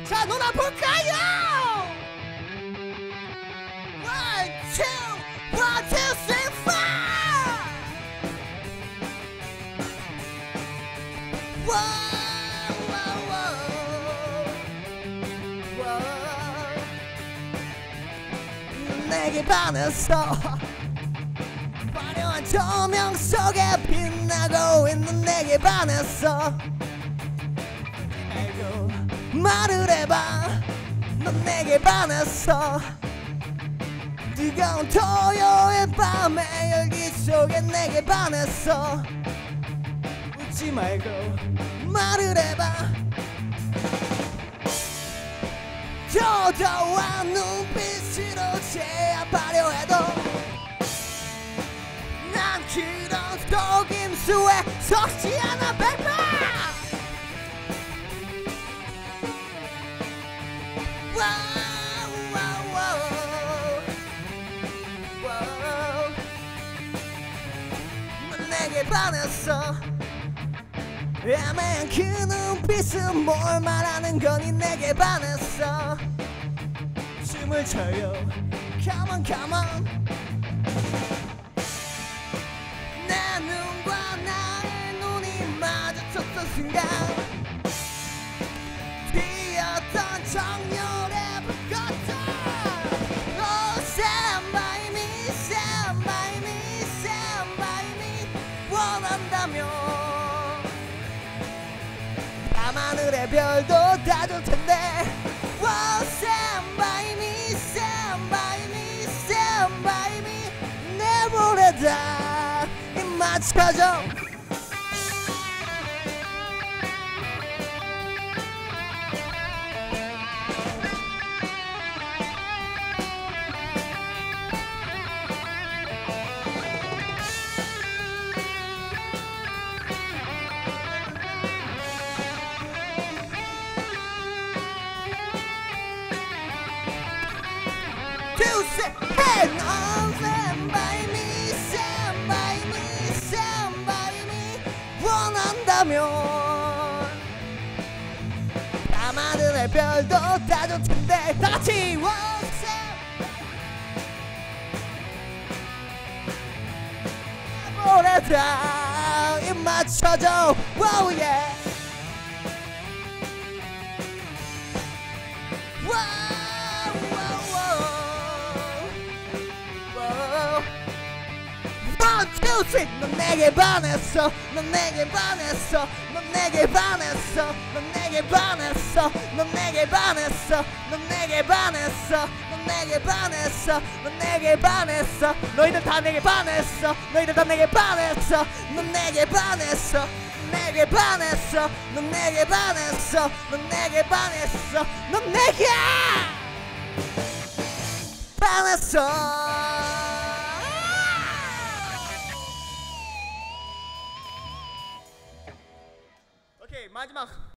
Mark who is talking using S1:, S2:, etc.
S1: 자 놀아볼까요? One, two, three, four. 내게 반했어. 화려한 조명 속에 빛나고 있는 내게 반했어. 말을 해봐. 넌 내게 반했어. 뜨거운 토요일 밤에 열기 속에 내게 반했어. 웃지 말고 말을 해봐. 도도한 눈빛으로 제압하려 해도 난 그런 속임수에 속지 않아 baby. 넌 내게 반했어. 애매한 그 눈빛은 뭘 말하는 거니. 내게 반했어. 춤을 춰요 Come on come on. 내 눈과 나의 눈이 마주쳤던 순간 피었던 정열의 불꽃들. Oh stand by me, stand by me, stand by me. 원한다면 밤하늘의 별도 다 줄 텐데. Oh stand by me, stand by me, stand by me. 내 볼에다 입 맞춰줘. Hey, no, stand by me, stand by me, stand by me. 원한다면 밤하늘의 별도 다 줄 텐데. 다 같이 볼에다 입 맞춰줘. Wow yeah. Wow. One, two, three. 넌 내게 반했어. 넌 내게 반했어. 넌 내게 반했어. 넌 내게 반했어. 넌 내게 반했어. 넌 내게 반했어. 넌 내게 반했어. 넌 내게 반했어. 너희들 다 내게 반했어. 너희들 다 내게 반했어. 넌 내게 반했어. 내게 반했어. 넌 내게 반했어. 넌 내게 반했어. 넌 내게 반했어.